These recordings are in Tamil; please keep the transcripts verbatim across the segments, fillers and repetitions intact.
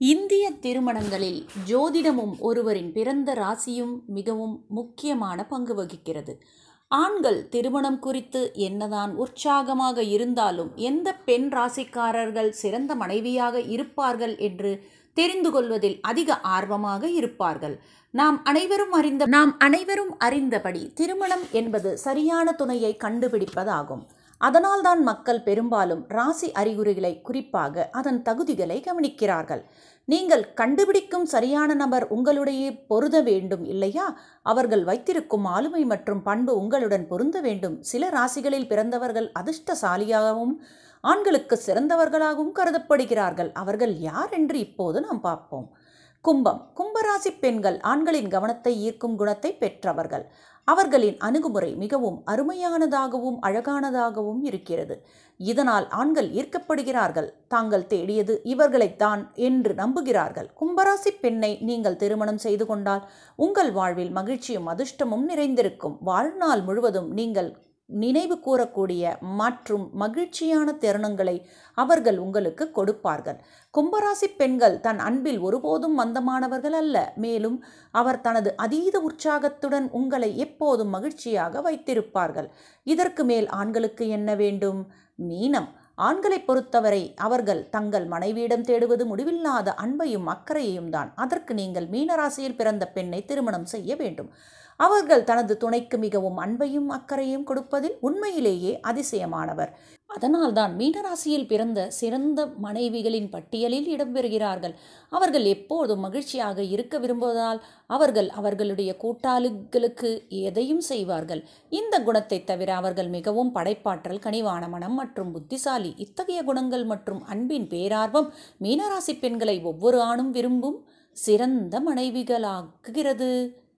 இந்திய திருமணங்களில் ஜோதிடமும் ஒருவரின் பிறந்த ராசியும் மிகவும் முக்கியமான பங்கு வகிக்கிறது. ஆண்கள் திருமணம் குறித்து என்னதான் உற்சாகமாக இருந்தாலும் எந்த பெண் ராசிக்காரர்கள் சிறந்த மனைவியாக இருப்பார்கள் என்று தெரிந்து கொள்வதில் அதிக ஆர்வமாக இருப்பார்கள். நாம் அனைவரும் அறிந்த நாம் அனைவரும் அறிந்தபடி திருமணம் என்பது சரியான துணையை கண்டுபிடிப்பதாகும். அதனால்தான் மக்கள் பெரும்பாலும் ராசி அறிகுறிகளை, குறிப்பாக அதன் தகுதிகளை கவனிக்கிறார்கள். நீங்கள் கண்டுபிடிக்கும் சரியான நபர் உங்களுடைய பொருந்த வேண்டும் இல்லையா? அவர்கள் வைத்திருக்கும் ஆளுமை மற்றும் பண்பு உங்களுடன் பொருந்த வேண்டும். சில ராசிகளில் பிறந்தவர்கள் அதிர்ஷ்டசாலியாகவும் ஆண்களுக்கு சிறந்தவர்களாகவும் கருதப்படுகிறார்கள். அவர்கள் யார் என்று இப்போது நாம் பார்ப்போம். கும்பம். கும்பராசி பெண்கள் ஆண்களின் கவனத்தை ஈர்க்கும் குணத்தை பெற்றவர்கள். அவர்களின் அணுகுமுறை மிகவும் அருமையானதாகவும் அழகானதாகவும் இருக்கிறது. இதனால் ஆண்கள் ஈர்க்கப்படுகிறார்கள். தாங்கள் தேடியது இவர்களைத்தான் என்று நம்புகிறார்கள். கும்பராசி பெண்ணை நீங்கள் திருமணம் செய்து கொண்டால் உங்கள் வாழ்வில் மகிழ்ச்சியும் அதிர்ஷ்டமும் நிறைந்திருக்கும். வாழ்நாள் முழுவதும் நீங்கள் நினைவு கூறக்கூடிய மற்றும் மகிழ்ச்சியான தருணங்களை அவர்கள் உங்களுக்கு கொடுப்பார்கள். கும்பராசி பெண்கள் தன் அன்பில் ஒருபோதும் மந்தமானவர்கள் அல்ல. மேலும் அவர் தனது அதீத உற்சாகத்துடன் உங்களை எப்போதும் மகிழ்ச்சியாக வைத்திருப்பார்கள். இதற்கு மேல் ஆண்களுக்கு என்ன வேண்டும்? மீனம். ஆண்களை பொறுத்தவரை அவர்கள் தங்கள் மனைவியிடம் தேடுவது முடிவில்லாத அன்பையும் அக்கறையையும் தான். அதற்கு நீங்கள் மீனராசியில் பிறந்த பெண்ணை திருமணம் செய்ய வேண்டும். அவர்கள் தனது துணைக்கு மிகவும் அன்பையும் அக்கறையும் கொடுப்பதில் உண்மையிலேயே அதிசயமானவர். அதனால்தான் மீனராசியில் பிறந்த சிறந்த மனைவிகளின் பட்டியலில் இடம்பெறுகிறார்கள். அவர்கள் எப்போதும் மகிழ்ச்சியாக இருக்க விரும்புவதால் அவர்கள் அவர்களுடைய கூட்டாளிகளுக்கு எதையும் செய்வார்கள். இந்த குணத்தை தவிர அவர்கள் மிகவும் படைப்பாற்றல், கனிவான மனம் மற்றும் புத்திசாலி. இத்தகைய குணங்கள் மற்றும் அன்பின் பேரார்வம் மீனராசி பெண்களை ஒவ்வொரு ஆணும் விரும்பும் சிறந்த மனைவிகளாக்குகிறது.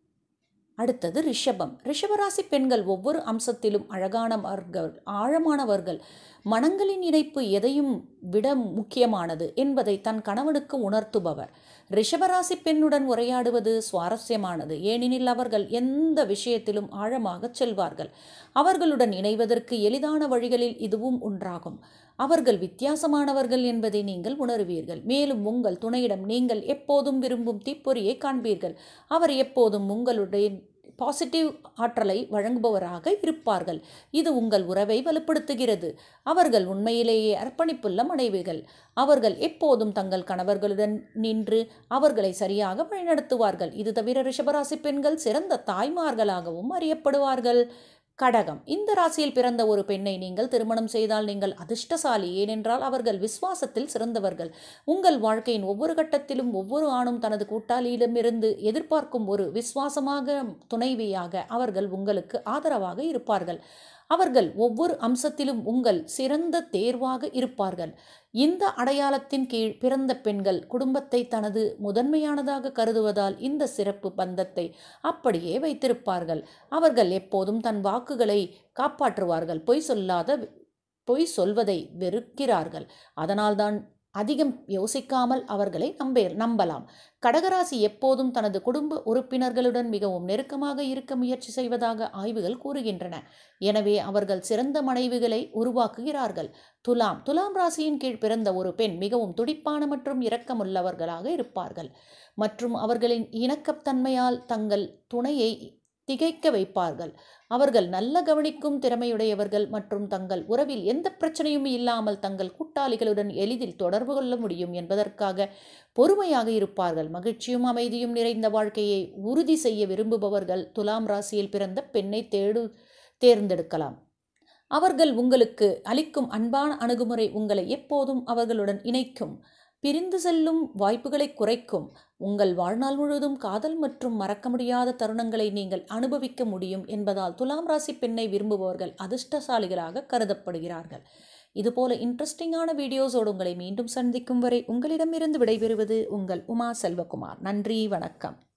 அடுத்தது ரிஷபம். ரிஷபராசி பெண்கள் ஒவ்வொரு அம்சத்திலும் அழகானவர்கள், ஆழமானவர்கள். மனங்களின் இணைப்பு எதையும் விட முக்கியமானது என்பதை தன் கணவனுக்கு உணர்த்துபவர். ரிஷபராசி பெண்ணுடன் உரையாடுவது சுவாரஸ்யமானது. ஏனெனில் அவர்கள் எந்த விஷயத்திலும் ஆழமாக செல்வார்கள். அவர்களுடன் இணைவதற்கு எளிதான வழிகளில் இதுவும் ஒன்றாகும். அவர்கள் வித்தியாசமானவர்கள் என்பதை நீங்கள் உணர்வீர்கள். மேலும் உங்கள் துணையிடம் நீங்கள் எப்போதும் விரும்பும் தீப்பொறியை காண்பீர்கள். அவர் எப்போதும் உங்களுடைய பாசிட்டிவ் ஆற்றலை வழங்குபவராக இருப்பார்கள். இது உங்கள் உறவை வலுப்படுத்துகிறது. அவர்கள் உண்மையிலேயே அர்ப்பணிப்புள்ள மனைவிகள். அவர்கள் எப்போதும் தங்கள் கணவர்களுடன் நின்று அவர்களை சரியாக வழிநடத்துவார்கள். இது தவிர ரிஷபராசி பெண்கள் சிறந்த தாய்மார்களாகவும் அறியப்படுவார்கள். கடகம். இந்த ராசியில் பிறந்த ஒரு பெண்ணை நீங்கள் திருமணம் செய்தால் நீங்கள் அதிர்ஷ்டசாலி. ஏனென்றால் அவர்கள் விசுவாசத்தில் சிறந்தவர்கள். உங்கள் வாழ்க்கையின் ஒவ்வொரு கட்டத்திலும் ஒவ்வொரு ஆணும் தனது கூட்டாளியிடமிருந்து எதிர்பார்க்கும் ஒரு விசுவாசமாக துணைவியாக அவர்கள் உங்களுக்கு ஆதரவாக இருப்பார்கள். அவர்கள் ஒவ்வொரு அம்சத்திலும் உங்கள் சிறந்த தேர்வாக இருப்பார்கள். இந்த அடையாளத்தின் கீழ் பிறந்த பெண்கள் குடும்பத்தை தனது முதன்மையானதாக கருதுவதால் இந்த சிறப்பு பந்தத்தை அப்படியே வைத்திருப்பார்கள். அவர்கள் எப்போதும் தன் வாக்குகளை காப்பாற்றுவார்கள். பொய் சொல்லாத பொய் சொல்வதை வெறுக்கிறார்கள். அதனால்தான் அதிகம் யோசிக்காமல் அவர்களை நம்ப நம்பலாம். கடகராசி எப்போதும் தனது குடும்ப உறுப்பினர்களுடன் மிகவும் நெருக்கமாக இருக்க முயற்சி செய்வதாக ஆய்வுகள் கூறுகின்றன. எனவே அவர்கள் சிறந்த மனைவிகளை உருவாக்குகிறார்கள். துலாம். துலாம் ராசியின் கீழ் பிறந்த ஒரு பெண் மிகவும் துடிப்பான மற்றும் இரக்கமுள்ளவர்களாக இருப்பார்கள் மற்றும் அவர்களின் இணக்கத்தன்மையால் தங்கள் துணையை திகைக்க வைப்பார்கள். அவர்கள் நல்ல கவனிக்கும் திறமையுடையவர்கள் மற்றும் தங்கள் உறவில் எந்த பிரச்சனையும் இல்லாமல் தங்கள் கூட்டாளிகளுடன் எளிதில் தொடர்பு கொள்ள முடியும் என்பதற்காக பொறுமையாக இருப்பார்கள். மகிழ்ச்சியும் அமைதியும் நிறைந்த வாழ்க்கையை உறுதி செய்ய விரும்புபவர்கள் துலாம் ராசியில் பிறந்த பெண்ணை தேடு தேர்ந்தெடுக்கலாம். அவர்கள் உங்களுக்கு அளிக்கும் அன்பான அணுகுமுறை உங்களை எப்போதும் அவர்களுடன் இணைக்கும். பிரிந்து செல்லும் வாய்ப்புகளை குறைக்கும். உங்கள் வாழ்நாள் முழுவதும் காதல் மற்றும் மறக்க முடியாத தருணங்களை நீங்கள் அனுபவிக்க முடியும் என்பதால் துலாம் ராசி பெண்ணை விரும்புபவர்கள் அதிர்ஷ்டசாலிகளாக கருதப்படுகிறார்கள். இதுபோல இன்ட்ரெஸ்டிங்கான வீடியோஸோடு உங்களை மீண்டும் சந்திக்கும் வரை உங்களிடமிருந்து விடைபெறுவது உங்கள் உமா செல்வகுமார். நன்றி, வணக்கம்.